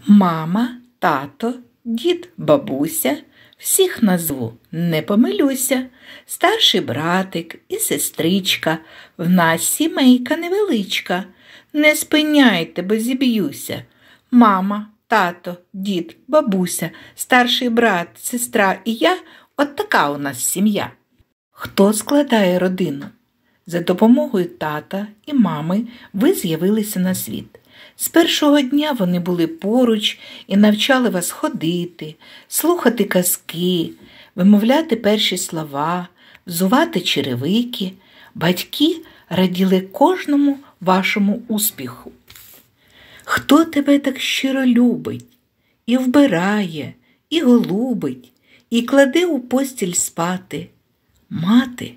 Мама, тато, дід, бабуся, всіх назву, не помилюся. Старший братик і сестричка, в нас сімейка невеличка. Не спиняйте, бо зіб'юся. Мама, тато, дід, бабуся, старший брат, сестра і я – от така у нас сім'я. Хто складає родину? За допомогою тата і мами ви з'явилися на світ. З першого дня вони були поруч і навчали вас ходити, слухати казки, вимовляти перші слова, взувати черевики. Батьки раділи кожному вашому успіху. Хто тебе так щиро любить, і вбирає, і голубить, і кладе у постіль спати? Мати.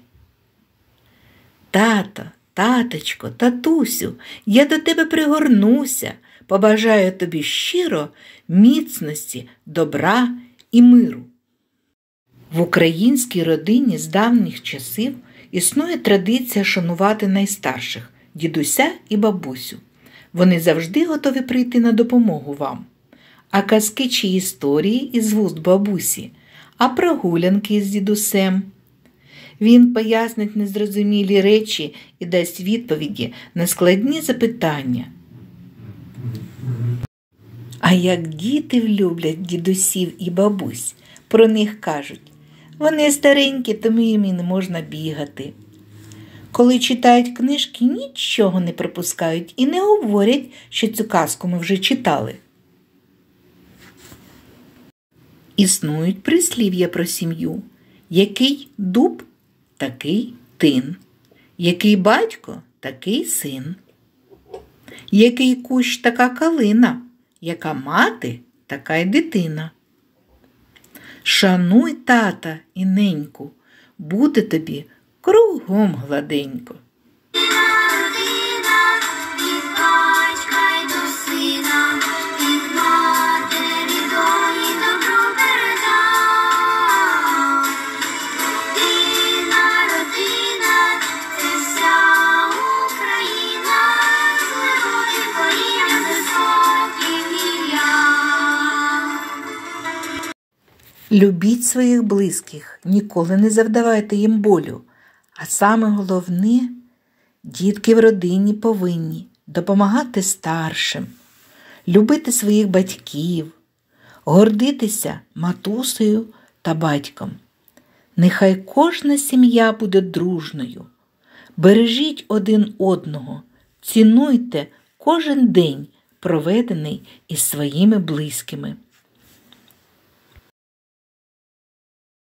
Тато, таточко, татусю, я до тебе пригорнуся, побажаю тобі щиро міцності, добра і миру. В українській родині з давніх часів існує традиція шанувати найстарших – дідуся і бабусю. Вони завжди готові прийти на допомогу вам. А казки чи історії із вуст бабусі, а прогулянки з дідусем. Він пояснить незрозумілі речі і дасть відповіді на складні запитання. А як діти люблять дідусів і бабусь, про них кажуть: вони старенькі, тому їм і не можна бігати. Коли читають книжки, нічого не пропускають і не говорять, що цю казку ми вже читали. Існують прислів'я про сім'ю. Який дуб, такий тин. Який батько, такий син. Який кущ, така калина. Яка мати, така й дитина. Шануй тата і неньку, буде тобі кругом гладенько. Любіть своїх близьких, ніколи не завдавайте їм болю. А саме головне, дітки в родині повинні допомагати старшим, любити своїх батьків, гордитися матусею та батьком. Нехай кожна сім'я буде дружною. Бережіть один одного, цінуйте кожен день, проведений із своїми близькими.